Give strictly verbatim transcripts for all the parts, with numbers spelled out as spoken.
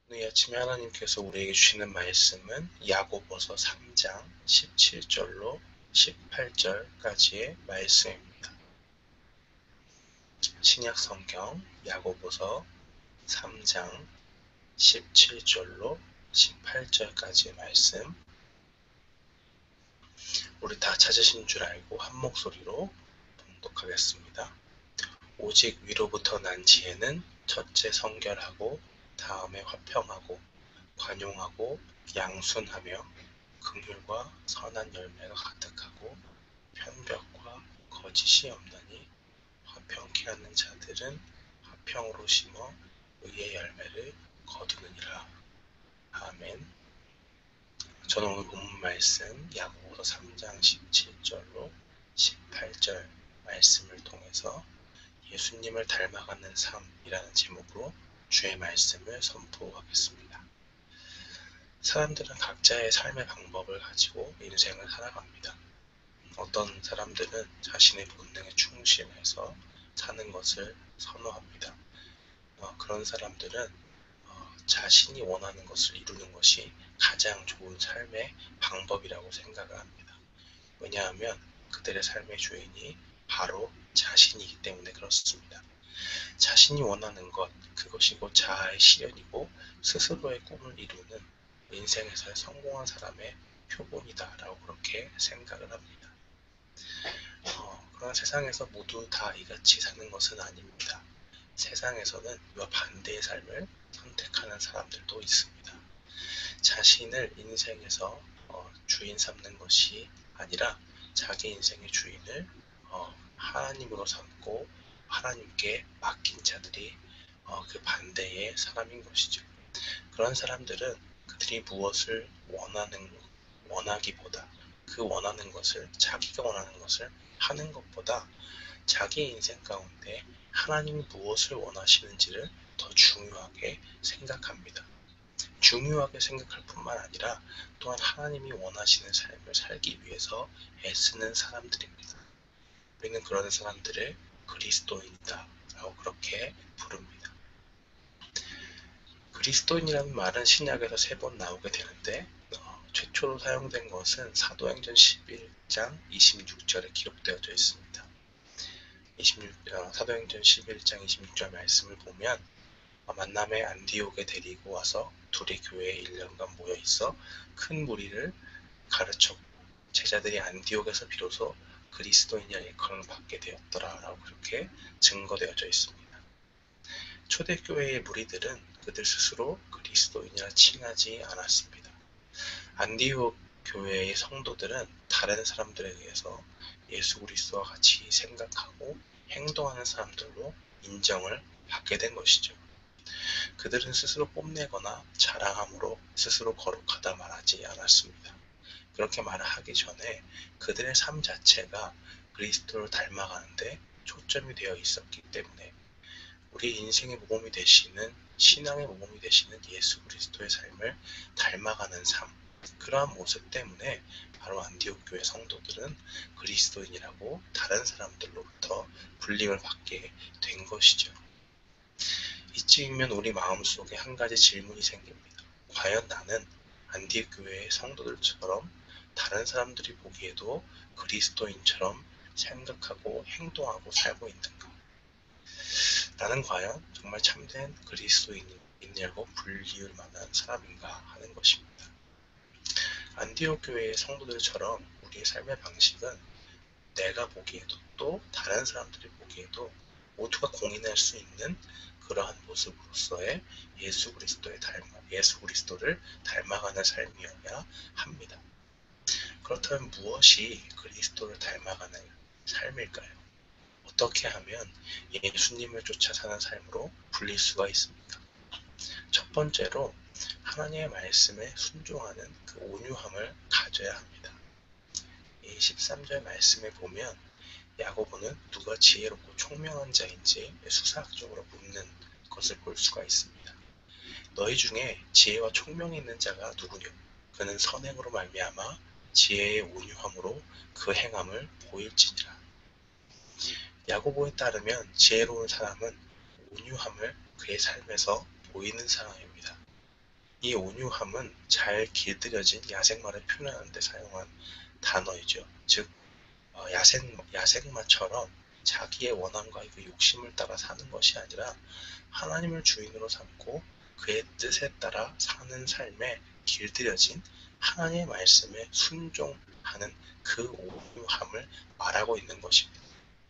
오늘 이 아침에 하나님께서 우리에게 주시는 말씀은 야고보서 삼 장 십칠 절로 십팔 절까지의 말씀입니다. 신약 성경 야고보서 삼 장 십칠 절로 십팔 절까지의 말씀, 우리 다 찾으신 줄 알고 한 목소리로 봉독하겠습니다. 오직 위로부터 난 지혜는 첫째 성결하고 다음에 화평하고 관용하고 양순하며 긍휼과 선한 열매가 가득하고 편벽과 거짓이 없나니 화평케 하는 자들은 화평으로 심어 의의 열매를 거두느니라. 아멘. 저는 오늘 본문 말씀 야고보서 삼 장 십칠 절로 십팔 절 말씀을 통해서 예수님을 닮아가는 삶이라는 제목으로 주의 말씀을 선포하겠습니다. 사람들은 각자의 삶의 방법을 가지고 인생을 살아갑니다. 어떤 사람들은 자신의 본능에 충실해서 사는 것을 선호합니다. 어, 그런 사람들은 어, 자신이 원하는 것을 이루는 것이 가장 좋은 삶의 방법이라고 생각을 합니다. 왜냐하면 그들의 삶의 주인이 바로 자신이기 때문에 그렇습니다. 자신이 원하는 것, 그것이 곧 자아의 실현이고 스스로의 꿈을 이루는 인생에서 성공한 사람의 표본이다 라고 그렇게 생각을 합니다. 어, 그러나 세상에서 모두 다 이같이 사는 것은 아닙니다. 세상에서는 이와 반대의 삶을 선택하는 사람들도 있습니다. 자신을 인생에서 어, 주인 삼는 것이 아니라 자기 인생의 주인을 어, 하나님으로 삼고 하나님께 맡긴 자들이 어, 그 반대의 사람인 것이죠. 그런 사람들은 그들이 무엇을 원하는 원하기보다 그 원하는 것을 자기가 원하는 것을 하는 것보다 자기 인생 가운데 하나님이 무엇을 원하시는지를 더 중요하게 생각합니다. 중요하게 생각할 뿐만 아니라 또한 하나님이 원하시는 삶을 살기 위해서 애쓰는 사람들입니다. 우리는 그런 사람들을 그리스도인이다 라고 그렇게 부릅니다. 그리스도인이라는 말은 신약에서 세 번 나오게 되는데 어, 최초로 사용된 것은 사도행전 십일 장 이십육 절에 기록되어져 있습니다. 이십육, 어, 사도행전 십일 장 이십육 절 말씀을 보면 어, 만남에 안디옥에 데리고 와서 둘이 교회에 일 년간 모여 있어 큰 무리를 가르쳤고 제자들이 안디옥에서 비로소 그리스도인이라는 일컬음을 받게 되었더라 라고 그렇게 증거되어져 있습니다. 초대교회의 무리들은 그들 스스로 그리스도인이라 칭하지 않았습니다. 안디옥 교회의 성도들은 다른 사람들에 의해서 예수 그리스도와 같이 생각하고 행동하는 사람들로 인정을 받게 된 것이죠. 그들은 스스로 뽐내거나 자랑함으로 스스로 거룩하다 말하지 않았습니다. 그렇게 말을 하기 전에 그들의 삶 자체가 그리스도를 닮아가는데 초점이 되어 있었기 때문에 우리 인생의 모범이 되시는 신앙의 모범이 되시는 예수 그리스도의 삶을 닮아가는 삶, 그러한 모습 때문에 바로 안디옥 교회 성도들은 그리스도인이라고 다른 사람들로부터 불림을 받게 된 것이죠. 이쯤이면 우리 마음속에 한 가지 질문이 생깁니다. 과연 나는 안디옥 교회의 성도들처럼 다른 사람들이 보기에도 그리스도인처럼 생각하고 행동하고 살고 있는가? 나는 과연 정말 참된 그리스도인이냐고 불리울 만한 사람인가 하는 것입니다. 안디옥 교회의 성도들처럼 우리의 삶의 방식은 내가 보기에도 또 다른 사람들이 보기에도 모두가 공인할 수 있는 그러한 모습으로서의 예수 그리스도의 닮아, 예수 그리스도를 닮아가는 삶이어야 합니다. 그렇다면 무엇이 그리스도를 닮아가는 삶일까요? 어떻게 하면 예수님을 쫓아 사는 삶으로 불릴 수가 있습니까? 첫 번째로 하나님의 말씀에 순종하는 그 온유함을 가져야 합니다. 이 십삼 절 말씀에 보면 야고보는 누가 지혜롭고 총명한 자인지 수사학적으로 묻는 것을 볼 수가 있습니다. 너희 중에 지혜와 총명이 있는 자가 누구뇨? 그는 선행으로 말미암아 지혜의 온유함으로 그 행함을 보일지니라. 야고보에 따르면 지혜로운 사람은 온유함을 그의 삶에서 보이는 사람입니다. 이 온유함은 잘 길들여진 야생마를 표현하는 데 사용한 단어이죠. 즉 어, 야생, 야생마처럼 자기의 원함과 그 욕심을 따라 사는 것이 아니라 하나님을 주인으로 삼고 그의 뜻에 따라 사는 삶에 길들여진 하나님의 말씀에 순종하는 그 온유함을 말하고 있는 것입니다.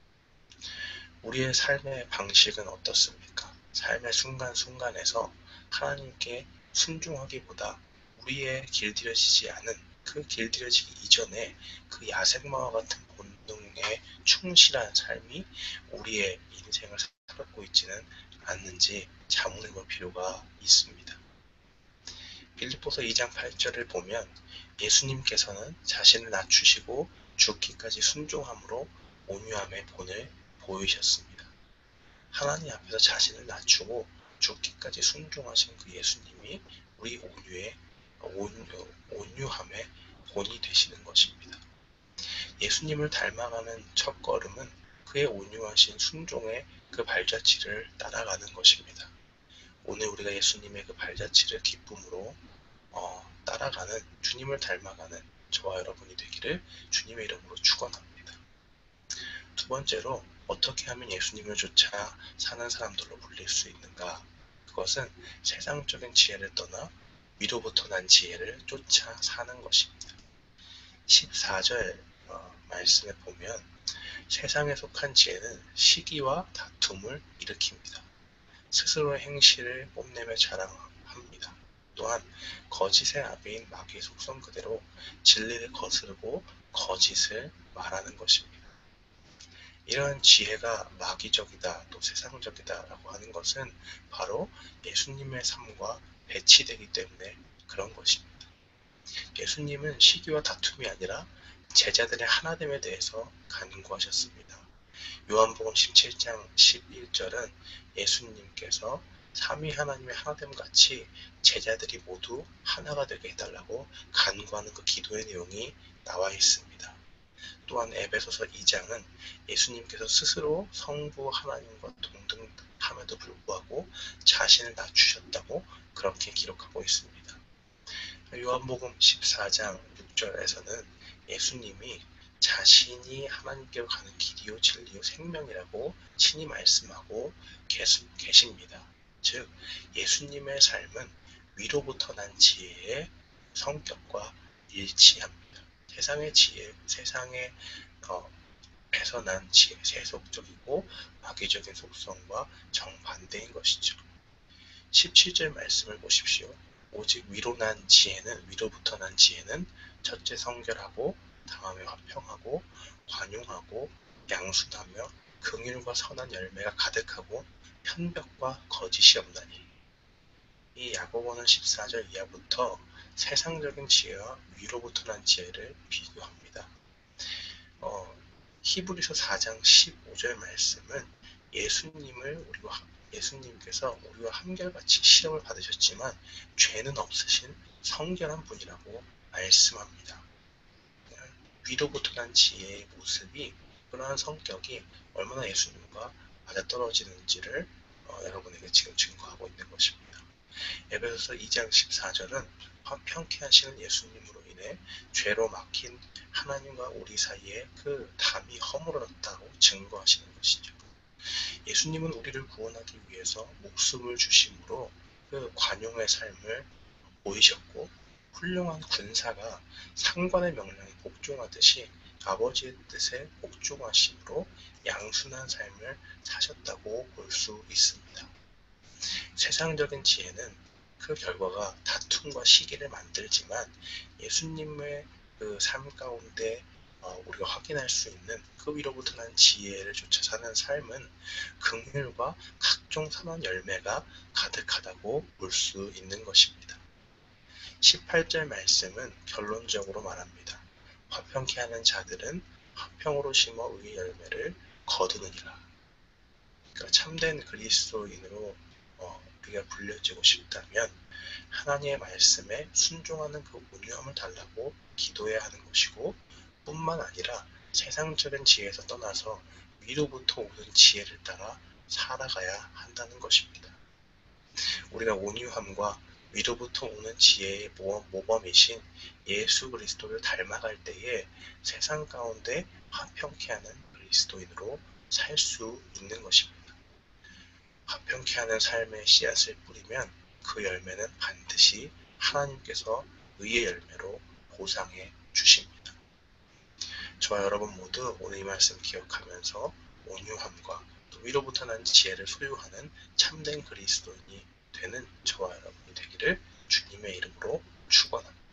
우리의 삶의 방식은 어떻습니까? 삶의 순간순간에서 하나님께 순종하기보다 우리의 길들여지지 않은 그 길들여지기 이전에 그 야생마와 같은 본능에 충실한 삶이 우리의 인생을 살고 있지는 않는지 자문해 볼 필요가 있습니다. 빌립보서 이 장 팔 절을 보면 예수님께서는 자신을 낮추시고 죽기까지 순종함으로 온유함의 본을 보이셨습니다. 하나님 앞에서 자신을 낮추고 죽기까지 순종하신 그 예수님이 우리 온유의 온유, 온유함의 본이 되시는 것입니다. 예수님을 닮아가는 첫 걸음은 그의 온유하신 순종의 그 발자취를 따라가는 것입니다. 오늘 우리가 예수님의 그 발자취를 기쁨으로 어, 따라가는, 주님을 닮아가는 저와 여러분이 되기를 주님의 이름으로 축원합니다. 두 번째로, 어떻게 하면 예수님을 쫓아 사는 사람들로 불릴 수 있는가? 그것은 세상적인 지혜를 떠나 위로부터 난 지혜를 쫓아 사는 것입니다. 십사 절 어, 말씀에 보면 세상에 속한 지혜는 시기와 다툼을 일으킵니다. 스스로의 행실을 뽐내며 자랑합니다. 또한 거짓의 아비인 마귀의 속성 그대로 진리를 거스르고 거짓을 말하는 것입니다. 이러한 지혜가 마귀적이다, 또 세상적이다 라고 하는 것은 바로 예수님의 삶과 배치되기 때문에 그런 것입니다. 예수님은 시기와 다툼이 아니라 제자들의 하나됨에 대해서 간구하셨습니다. 요한복음 십칠 장 십일 절은 예수님께서 삼위 하나님의 하나됨 같이 제자들이 모두 하나가 되게 해달라고 간구하는 그 기도의 내용이 나와 있습니다. 또한 에베소서 이 장은 예수님께서 스스로 성부 하나님과 동등함에도 불구하고 자신을 낮추셨다고 그렇게 기록하고 있습니다. 요한복음 십사 장 육 절에서는 예수님이 자신이 하나님께로 가는 길이요 진리요 생명이라고 친히 말씀하고 계십니다. 즉 예수님의 삶은 위로부터 난 지혜의 성격과 일치합니다. 세상의 지혜, 세상의 어, 에서 난 지혜, 세속적이고 마귀적인 속성과 정반대인 것이죠. 십칠 절 말씀을 보십시오. 오직 위로 난 지혜는, 위로부터 난 지혜는 첫째 성결하고 다음에 화평하고 관용하고 양순하며 긍휼과 선한 열매가 가득하고 편벽과 거짓이 없나니. 이 야고보는 십사 절 이하부터 세상적인 지혜와 위로부터 난 지혜를 비교합니다. 어, 히브리서 사 장 십오 절 말씀은 예수님을 우리와 예수님께서 우리와 한결같이 시험을 받으셨지만 죄는 없으신 성결한 분이라고 말씀합니다. 위로부터 난 지혜의 모습이, 그러한 성격이 얼마나 예수님과 맞아떨어지는지를 어, 여러분에게 지금 증거하고 있는 것입니다. 에베소서 이 장 십사 절은 화평케 하시는 예수님으로 인해 죄로 막힌 하나님과 우리 사이에 그 담이 허물어졌다고 증거하시는 것이죠. 예수님은 우리를 구원하기 위해서 목숨을 주심으로 그 관용의 삶을 보이셨고, 훌륭한 군사가 상관의 명령에 복종하듯이 아버지의 뜻에 복종하심으로 양순한 삶을 사셨다고 볼 수 있습니다. 세상적인 지혜는 그 결과가 다툼과 시기를 만들지만 예수님의 그 삶 가운데 어, 우리가 확인할 수 있는 그 위로부터 난 지혜를 쫓아 사는 삶은 긍휼과 각종 선한 열매가 가득하다고 볼 수 있는 것입니다. 십팔 절 말씀은 결론적으로 말합니다. 화평케 하는 자들은 화평으로 심어 의의 열매를 거두느니라. 그러니까 참된 그리스도인으로 어, 우리가 불려지고 싶다면 하나님의 말씀에 순종하는 그 온유함을 달라고 기도해야 하는 것이고, 뿐만 아니라 세상적인 지혜에서 떠나서 위로부터 오는 지혜를 따라 살아가야 한다는 것입니다. 우리가 온유함과 위로부터 오는 지혜의 모범이신 예수 그리스도를 닮아갈 때에 세상 가운데 화평케 하는 그리스도인으로 살 수 있는 것입니다. 화평케 하는 삶의 씨앗을 뿌리면 그 열매는 반드시 하나님께서 의의 열매로 보상해 주십니다. 저와 여러분 모두 오늘 이 말씀 기억하면서 온유함과 또 위로부터 난 지혜를 소유하는 참된 그리스도인이 되는 저와 여러분이 되기를 주님의 이름으로 축원합니다.